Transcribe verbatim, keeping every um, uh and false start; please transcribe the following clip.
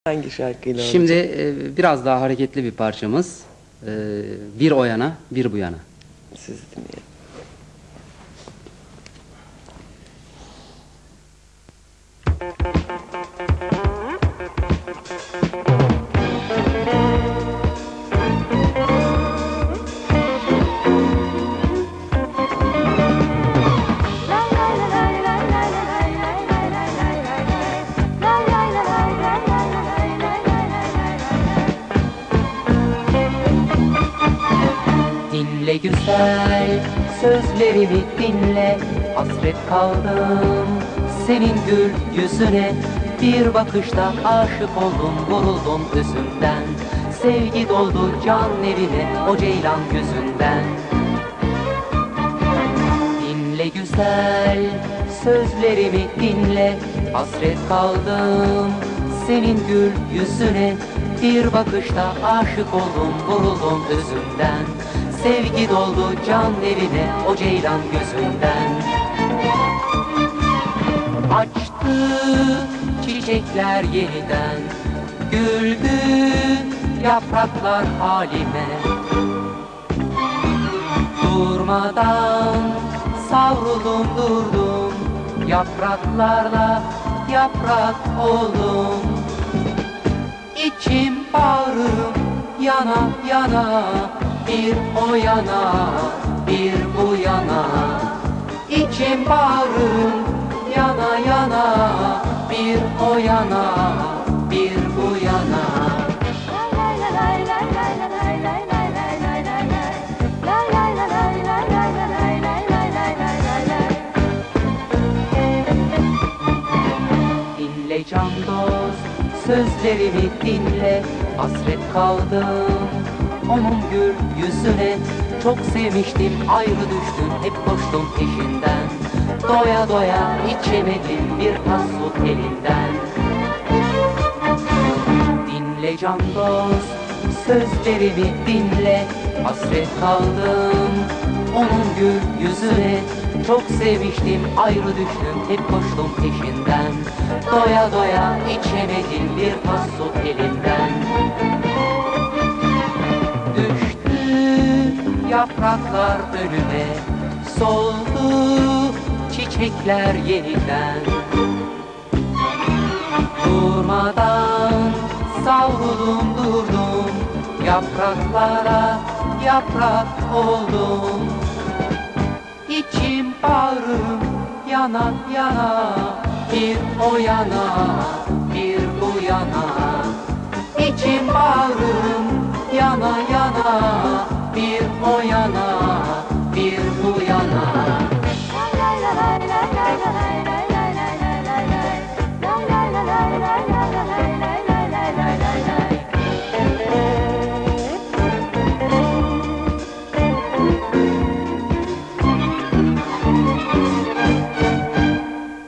Hangi şarkıyla olacak? Şimdi e, biraz daha hareketli bir parçamız. E, bir o yana, bir bu yana. Sizi dinleyelim. Dinle güzel sözlerimi dinle, hasret kaldım senin gül yüzüne. Bir bakışta aşık oldum, vuruldum özünden. Sevgi doldu can evine, o ceylan gözünden. Dinle güzel sözlerimi dinle, hasret kaldım senin gül yüzüne. Bir bakışta aşık oldum, vuruldum özünden. Sevgi doldu can evine, o ceylan gözünden. Açtı çiçekler yeniden, güldü yapraklar halime. Durmadan savruldum durdum, yapraklarla yaprak oldum. İçim bağrım yana yana, bir o yana, bir bu yana. İçim bağrım yana yana, bir o yana, bir bu yana. Dinle can dost, sözlerimi dinle, hasret kaldım onun gül yüzüne. Çok sevmiştim, ayrı düştüm, hep koştum peşinden. Doya doya içemedim bir tas su elinden. Dinle can dost, sözlerimi dinle, hasret kaldım onun gül yüzüne. Çok sevmiştim, ayrı düştüm, hep koştum peşinden. Doya doya içemedim bir tas su elinden. Yapraklar önüme, soldu çiçekler yeniden. Durmadan savruldum durdum, yapraklara yaprak oldum. İçim bağrım yana yana, bir o yana, bir bu yana.